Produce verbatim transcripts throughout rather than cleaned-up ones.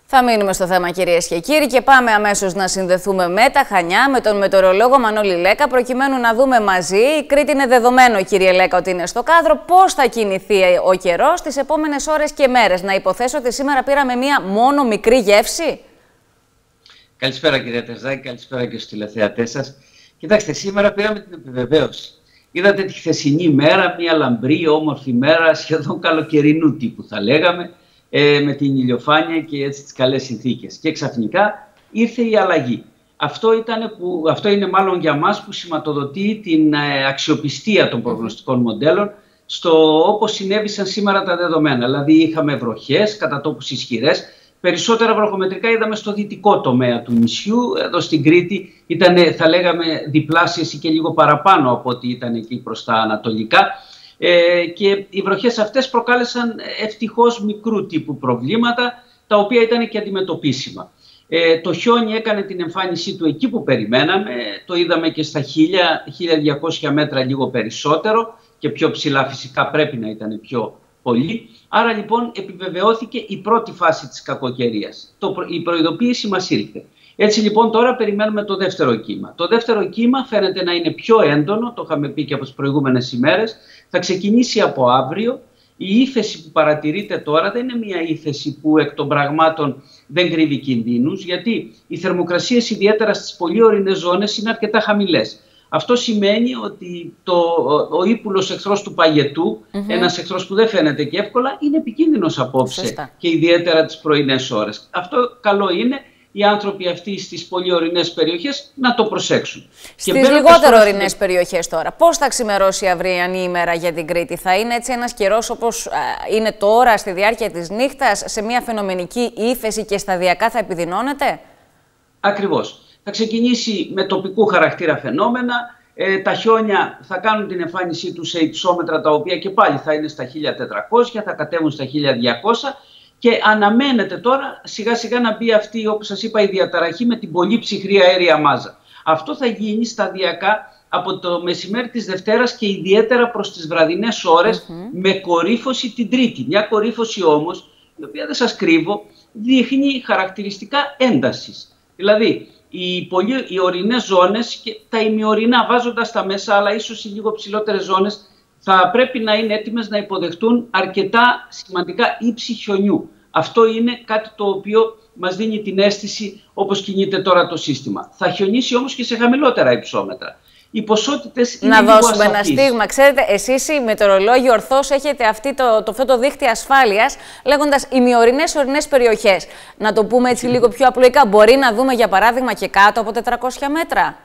Θα μείνουμε στο θέμα, κυρίες και κύριοι, και πάμε αμέσως να συνδεθούμε με τα Χανιά, με τον μετεωρολόγο Μανώλη Λέκα, προκειμένου να δούμε μαζί. Η Κρήτη είναι δεδομένο, κύριε Λέκα, ότι είναι στο κάδρο. Πώς θα κινηθεί ο καιρός τις επόμενες ώρες και μέρες? Να υποθέσω ότι σήμερα πήραμε μία μόνο μικρή γεύση. Καλησπέρα, κυρία Τερζάκη, καλησπέρα και στους τηλεθεατές σας. Κοιτάξτε, σήμερα πήραμε την επιβεβαίωση. Είδατε τη χθεσινή μέρα, μια λαμπρή, όμορφη μέρα, σχεδόν καλοκαιρινού τύπου θα λέγαμε, ε, με την ηλιοφάνεια και έτσι τις καλές συνθήκες. Και ξαφνικά ήρθε η αλλαγή. Αυτό, ήτανε που, αυτό είναι μάλλον για μας που σηματοδοτεί την ε, αξιοπιστία των προγνωστικών μοντέλων στο όπως συνέβησαν σήμερα τα δεδομένα. Δηλαδή είχαμε βροχές, κατά τόπους ισχυρές. Περισσότερα βροχομετρικά είδαμε στο δυτικό τομέα του νησιού. Εδώ στην Κρήτη ήταν, θα λέγαμε, διπλάσιες ή και λίγο παραπάνω από ό,τι ήταν εκεί προς τα ανατολικά. Ε, και οι βροχές αυτές προκάλεσαν ευτυχώς μικρού τύπου προβλήματα, τα οποία ήταν και αντιμετωπίσιμα. Ε, το χιόνι έκανε την εμφάνισή του εκεί που περιμέναμε. Το είδαμε και στα χίλια με χίλια διακόσια μέτρα, λίγο περισσότερο, και πιο ψηλά φυσικά πρέπει να ήταν πιο πολύ. Άρα λοιπόν επιβεβαιώθηκε η πρώτη φάση της κακοκαιρίας. Το, η προειδοποίηση μας ήρθε. Έτσι λοιπόν τώρα περιμένουμε το δεύτερο κύμα. Το δεύτερο κύμα φαίνεται να είναι πιο έντονο, το είχαμε πει και από τις προηγούμενες ημέρες. Θα ξεκινήσει από αύριο. Η ύφεση που παρατηρείται τώρα δεν είναι μια ύφεση που εκ των πραγμάτων δεν κρύβει κινδύνους, γιατί οι θερμοκρασίες ιδιαίτερα στις πολύ ορεινές ζώνες είναι αρκετά χαμηλές. Αυτό σημαίνει ότι το, ο ύπουλος εχθρός του παγετού, mm-hmm. ένας εχθρός που δεν φαίνεται και εύκολα, είναι επικίνδυνος απόψε. Σωστά. Και ιδιαίτερα τις πρωινές ώρες. Αυτό καλό είναι οι άνθρωποι αυτοί στις πολύ ορεινές περιοχές να το προσέξουν. Στις λιγότερο ορεινές στην... περιοχές τώρα, πώς θα ξημερώσει η αυριανή ημέρα για την Κρήτη? Θα είναι έτσι ένας καιρός όπως α, είναι τώρα στη διάρκεια της νύχτας, σε μια φαινομενική ύφεση και σταδιακά θα επιδεινώνεται? Ακριβώς. Θα ξεκινήσει με τοπικού χαρακτήρα φαινόμενα. Ε, τα χιόνια θα κάνουν την εμφάνισή τους σε υψόμετρα, τα οποία και πάλι θα είναι στα χίλια τετρακόσια, θα κατέβουν στα χίλια διακόσια. Και αναμένεται τώρα σιγά σιγά να μπει αυτή, όπως σας είπα, η διαταραχή με την πολύ ψυχρή αέρια μάζα. Αυτό θα γίνει σταδιακά από το μεσημέρι της Δευτέρας και ιδιαίτερα προς τις βραδινές ώρες, mm-hmm. με κορύφωση την Τρίτη. Μια κορύφωση όμως, η οποία δεν σας κρύβω, δείχνει χαρακτηριστικά έντασης. Δηλαδή, οι, πολύ, οι ορεινές ζώνες και τα ημιορεινά, βάζοντας τα μέσα, αλλά ίσως οι λίγο ψηλότερες ζώνες, θα πρέπει να είναι έτοιμες να υποδεχτούν αρκετά σημαντικά ύψη χιονιού. Αυτό είναι κάτι το οποίο μας δίνει την αίσθηση όπως κινείται τώρα το σύστημα. Θα χιονίσει όμως και σε χαμηλότερα υψόμετρα. Οι ποσότητες είναι να λίγο δώσουμε ασαφείς. Ένα στίγμα. Ξέρετε, εσείς οι μετεωρολόγοι ορθώς έχετε αυτή το, το, αυτό το δίχτυ ασφάλειας, λέγοντας ημιορεινές ορεινές περιοχές. Να το πούμε έτσι λίγο πιο απλοϊκά. Μπορεί να δούμε για παράδειγμα και κάτω από τετρακόσια μέτρα?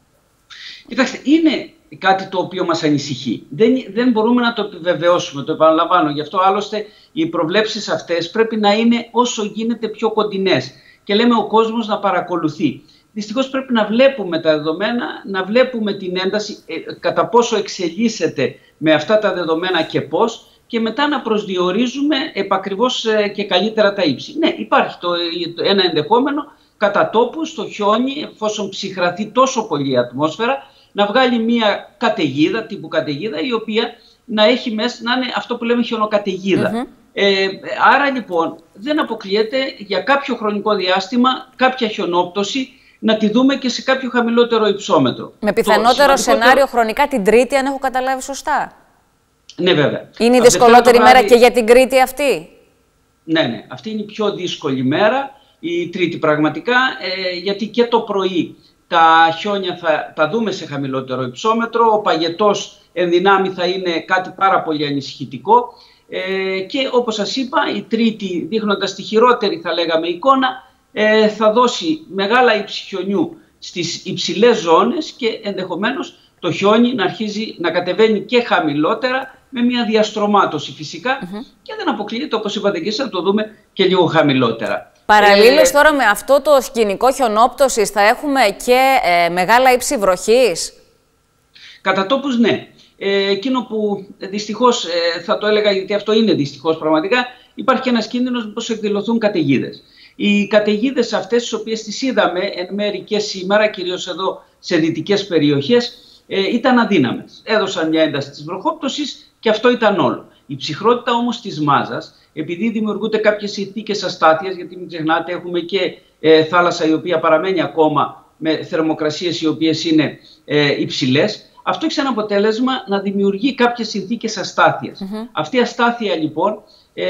Κοιτάξτε, είναι κάτι το οποίο μας ανησυχεί. Δεν, δεν μπορούμε να το επιβεβαιώσουμε, το επαναλαμβάνω. Γι' αυτό άλλωστε οι προβλέψεις αυτές πρέπει να είναι όσο γίνεται πιο κοντινές. Και λέμε ο κόσμος να παρακολουθεί. Δυστυχώς πρέπει να βλέπουμε τα δεδομένα, να βλέπουμε την ένταση, ε, κατά πόσο εξελίσσεται με αυτά τα δεδομένα και πώς, και μετά να προσδιορίζουμε επακριβώς ε, και καλύτερα τα ύψη. Ναι, υπάρχει το, το ένα ενδεχόμενο κατά τόπους το χιόνι, εφόσον ψυχραθεί τόσο πολύ η ατμόσφαιρα, να βγάλει μια καταιγίδα, τύπου καταιγίδα, η οποία να έχει μέσα, να είναι αυτό που λέμε χιονοκαταιγίδα. Mm-hmm. ε, άρα λοιπόν δεν αποκλείεται για κάποιο χρονικό διάστημα κάποια χιονόπτωση να τη δούμε και σε κάποιο χαμηλότερο υψόμετρο. Με πιθανότερο σημαντικότερο... σενάριο χρονικά την Τρίτη, αν έχω καταλάβει σωστά. Ναι, βέβαια. Είναι η δυσκολότερη μέρα βράδυ... και για την Κρήτη αυτή. Ναι, ναι. Αυτή είναι η πιο δύσκολη μέρα, η Τρίτη πραγματικά, ε, γιατί και το πρωί τα χιόνια θα τα δούμε σε χαμηλότερο υψόμετρο, ο παγετός εν δυνάμει θα είναι κάτι πάρα πολύ ανησυχητικό, ε, και όπως σας είπα η Τρίτη, δείχνοντας τη χειρότερη θα λέγαμε εικόνα, ε, θα δώσει μεγάλα ύψη χιονιού στις υψηλές ζώνες και ενδεχομένως το χιόνι να αρχίζει να κατεβαίνει και χαμηλότερα, με μια διαστρωμάτωση φυσικά, mm-hmm. και δεν αποκλείεται, όπως είπατε και εσείς, να το δούμε και λίγο χαμηλότερα. Παραλλήλως ε, τώρα με αυτό το σκηνικό χιονόπτωσης θα έχουμε και ε, μεγάλα ύψη βροχής? Κατά τόπους ναι. Ε, εκείνο που δυστυχώς ε, θα το έλεγα, γιατί αυτό είναι δυστυχώς πραγματικά, υπάρχει και ένας κίνδυνος πως εκδηλωθούν καταιγίδες. Οι καταιγίδες αυτές, τις οποίες τις είδαμε εν μέρει και σήμερα, κυρίως εδώ σε δυτικές περιοχές, ε, ήταν αδύναμες. Έδωσαν μια ένταση της βροχόπτωσης και αυτό ήταν όλο. Η ψυχρότητα όμως της μάζας, επειδή δημιουργούνται κάποιες συνθήκες αστάθειας, γιατί μην ξεχνάτε έχουμε και ε, θάλασσα η οποία παραμένει ακόμα με θερμοκρασίες οι οποίες είναι ε, υψηλές, αυτό έχει σαν αποτέλεσμα να δημιουργεί κάποιες συνθήκες αστάθειας. Mm-hmm. Αυτή η αστάθεια λοιπόν ε,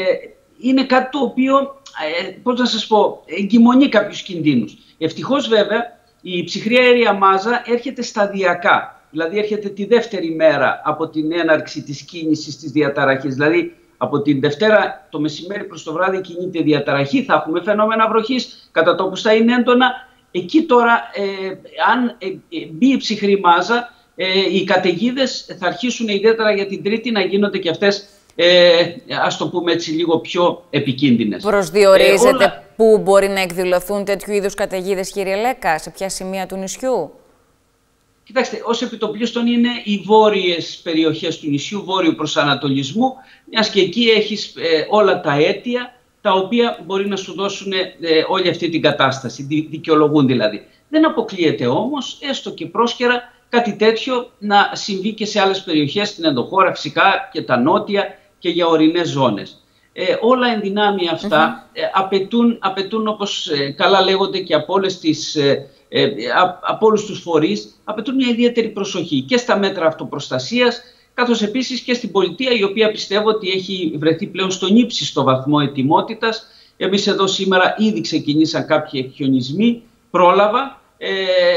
είναι κάτι το οποίο, ε, πώς να σας πω, εγκυμονεί κάποιους κινδύνους. Ευτυχώς βέβαια η ψυχρή αέρια μάζα έρχεται σταδιακά, δηλαδή έρχεται τη δεύτερη μέρα από την έναρξη της κίνησης της διαταραχής. Δηλαδή από την Δευτέρα το μεσημέρι προς το βράδυ κινείται διαταραχή, θα έχουμε φαινόμενα βροχής, κατά τόπους θα είναι έντονα. Εκεί τώρα, ε, αν ε, ε, μπει η ψυχρή μάζα, ε, οι καταιγίδες θα αρχίσουν ιδιαίτερα για την Τρίτη να γίνονται και αυτές, ε, ας το πούμε έτσι, λίγο πιο επικίνδυνες. Προσδιορίζεται ε, όλα... πού μπορεί να εκδηλωθούν τέτοιου είδους καταιγίδες, κύριε Λέκα, σε ποια σημεία του νησιού? Κοιτάξτε, ως επιτοπλίστων είναι οι βόρειες περιοχές του νησιού, βόρειου προσανατολισμού, μιας και εκεί έχεις ε, όλα τα αίτια, τα οποία μπορεί να σου δώσουν ε, όλη αυτή την κατάσταση, δι, δικαιολογούν δηλαδή. Δεν αποκλείεται όμως, έστω και πρόσκαιρα, κάτι τέτοιο να συμβεί και σε άλλες περιοχές, στην ενδοχώρα φυσικά και τα νότια και για ορεινές ζώνες. Ε, όλα εν δυνάμει αυτά mm-hmm. ε, απαιτούν, απαιτούν, όπως ε, καλά λέγονται και από όλες τις... Ε, Ε, από όλους τους φορείς, απαιτούν μια ιδιαίτερη προσοχή και στα μέτρα αυτοπροστασίας, καθώς επίσης και στην πολιτεία, η οποία πιστεύω ότι έχει βρεθεί πλέον στον ύψιστο βαθμό ετοιμότητας. Εμείς εδώ σήμερα ήδη ξεκινήσαν κάποιοι χιονισμοί, πρόλαβα, ε,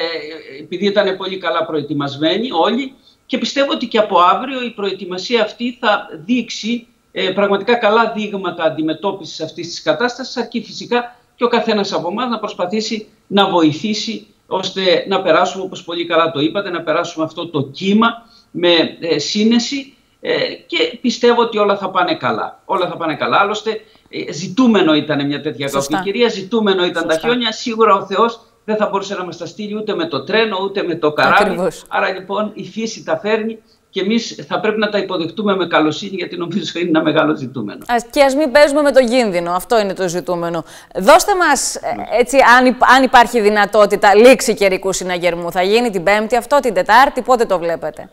επειδή ήταν πολύ καλά προετοιμασμένοι όλοι, και πιστεύω ότι και από αύριο η προετοιμασία αυτή θα δείξει ε, πραγματικά καλά δείγματα αντιμετώπισης αυτής της κατάστασης, αρκεί φυσικά και ο καθένας από εμάς να προσπαθήσει να βοηθήσει ώστε να περάσουμε, όπως πολύ καλά το είπατε, να περάσουμε αυτό το κύμα με ε, σύνεση ε, και πιστεύω ότι όλα θα πάνε καλά. Όλα θα πάνε καλά. Άλλωστε ε, ζητούμενο ήταν μια τέτοια κακοκαιρία, ζητούμενο ήταν Σωστά. τα χιόνια. Σίγουρα ο Θεός δεν θα μπορούσε να μας τα στείλει ούτε με το τρένο ούτε με το καράβι. Ακριβώς. Άρα λοιπόν η φύση τα φέρνει. Και εμείς θα πρέπει να τα υποδεχτούμε με καλοσύνη, γιατί νομίζω είναι ένα μεγάλο ζητούμενο. Ας, και ας μην παίζουμε με τον κίνδυνο. Αυτό είναι το ζητούμενο. Δώστε μας, έτσι, αν, αν υπάρχει δυνατότητα, λήξη καιρικού συναγερμού. Θα γίνει την Πέμπτη αυτό, την Τετάρτη, πότε το βλέπετε?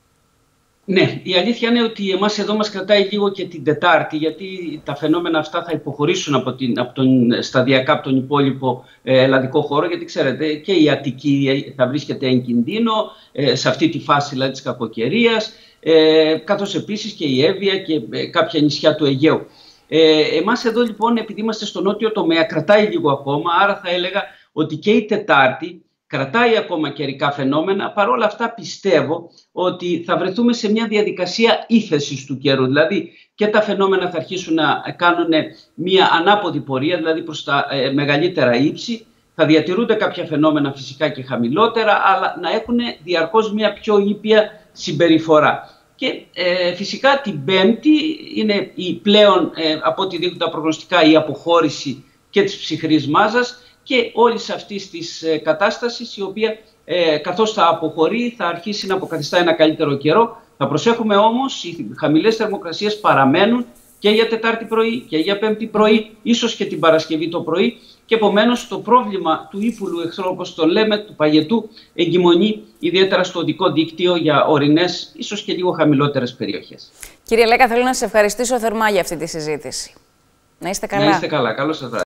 Ναι, η αλήθεια είναι ότι εμάς εδώ μας κρατάει λίγο και την Τετάρτη, γιατί τα φαινόμενα αυτά θα υποχωρήσουν από, την, από τον, σταδιακά από τον υπόλοιπο ε, ελλαδικό χώρο, γιατί ξέρετε και η Αττική θα βρίσκεται εν κινδύνο ε, σε αυτή τη φάση δηλαδή, της κακοκαιρίας, ε, καθώς επίσης και η Εύβοια και ε, κάποια νησιά του Αιγαίου. Ε, εμάς εδώ λοιπόν, επειδή είμαστε στο νότιο τομέα, κρατάει λίγο ακόμα, άρα θα έλεγα ότι και η Τετάρτη κρατάει ακόμα καιρικά φαινόμενα. Παρ' όλα αυτά πιστεύω ότι θα βρεθούμε σε μια διαδικασία ύφεσης του καιρού. Δηλαδή και τα φαινόμενα θα αρχίσουν να κάνουν μια ανάποδη πορεία, δηλαδή προς τα ε, μεγαλύτερα ύψη. Θα διατηρούνται κάποια φαινόμενα φυσικά και χαμηλότερα, αλλά να έχουν διαρκώς μια πιο ήπια συμπεριφορά. Και ε, φυσικά την Πέμπτη είναι η πλέον, ε, από ό,τι δείχνουν τα προγνωστικά, η αποχώρηση και της ψυχρής μάζας και όλης αυτής της ε, κατάστασης, η οποία ε, καθώς θα αποχωρεί θα αρχίσει να αποκαθιστά ένα καλύτερο καιρό. Θα προσέχουμε όμως, οι χαμηλές θερμοκρασίες παραμένουν και για Τετάρτη πρωί και για Πέμπτη πρωί, ίσως και την Παρασκευή το πρωί, και επομένως το πρόβλημα του ύπουλου εχθρού, όπως το λέμε, του παγετού, εγκυμονεί ιδιαίτερα στο οδικό δίκτυο για ορεινές, ίσως και λίγο χαμηλότερες περιοχές. Κύριε Λέκα, θέλω να σας ευχαριστήσω θερμά για αυτή τη συζήτηση. Να είστε καλά. Να είστε καλά. Καλό σας βράδυ.